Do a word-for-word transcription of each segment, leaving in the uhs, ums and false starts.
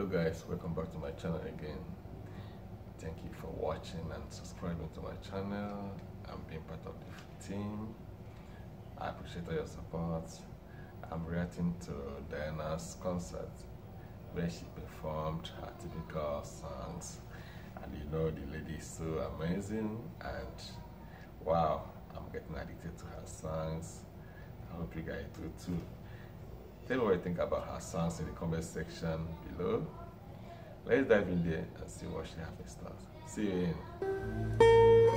Hello guys, welcome back to my channel again. Thank you for watching and subscribing to my channel and being part of the team. I appreciate all your support. I'm reacting to Diana's concert where she performed her typical songs, and you know the lady is so amazing, and wow, I'm getting addicted to her songs. I hope you guys do too. Tell me what you think about her songs in the comment section below. Let's dive in there and see what she has in store. See you in.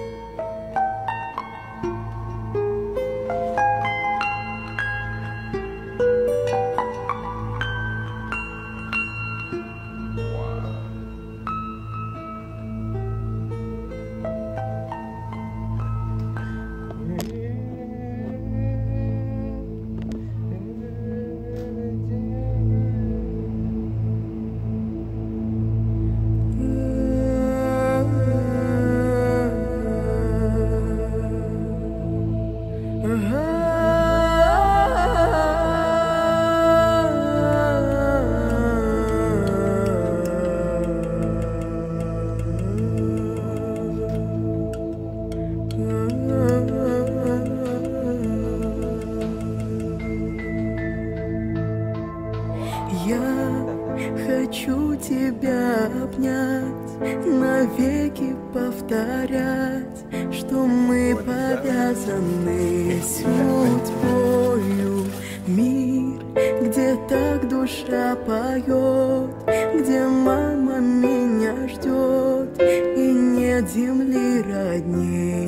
Я хочу тебя обнять, навеки повторять, что мы повязаны судьбою. Мир, где так душа поет, где мама меня ждет, и нет земли родней,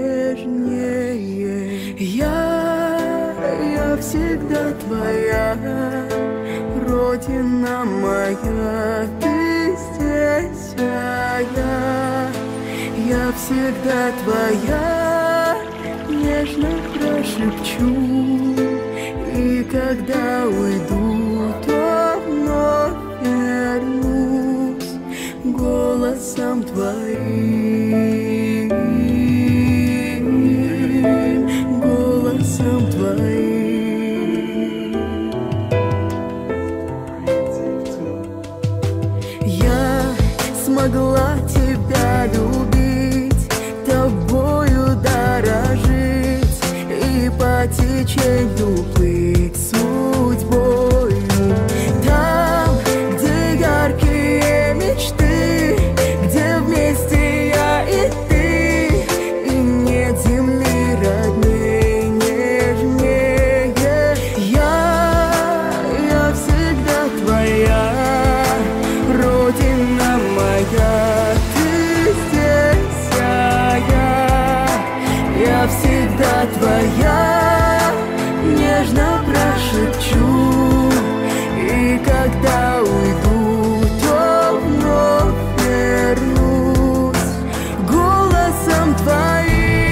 нежнее. Я, я всегда твоя, Родина моя, ты здесь, а я, я всегда твоя, нежно прошепчу, и когда уйду, то вновь вернусь голосом твоим, голосом твоим. Смогла тебя любить, тобою дорожить и по течению плыть судьбою. Там, где яркие мечты, где вместе я и ты, и нет земли родней, нежнее. Я, я всегда твоя, Родина моя, ты здесь, а я, я всегда твоя, нежно прошепчу, и когда уйду, то вновь вернусь голосом твоим.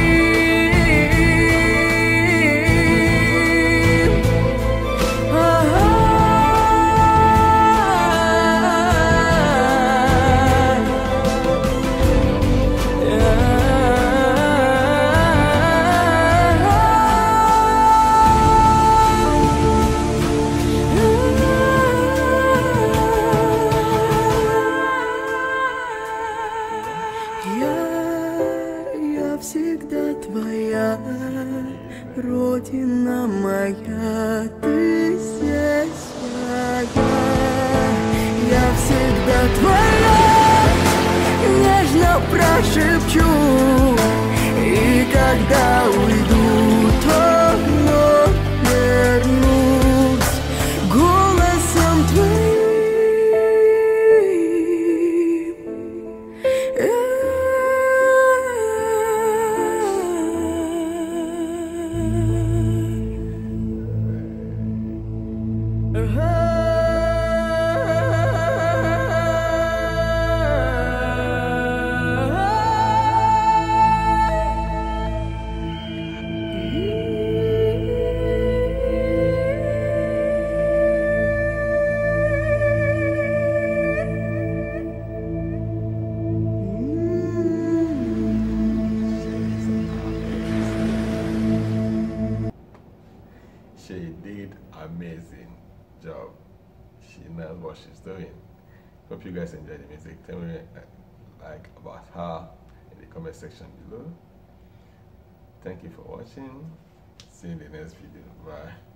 Всегда твоя, Родина моя, ты здесь, а я, я всегда твоя, нежно прошепчу, и когда уйду, то вновь вернусь голосом твоим. She did amazing job. She knows what she's doing. Hope you guys enjoy the music. Tell me uh, like about her in the comment section below. Thank you for watching. See you in the next video. Bye.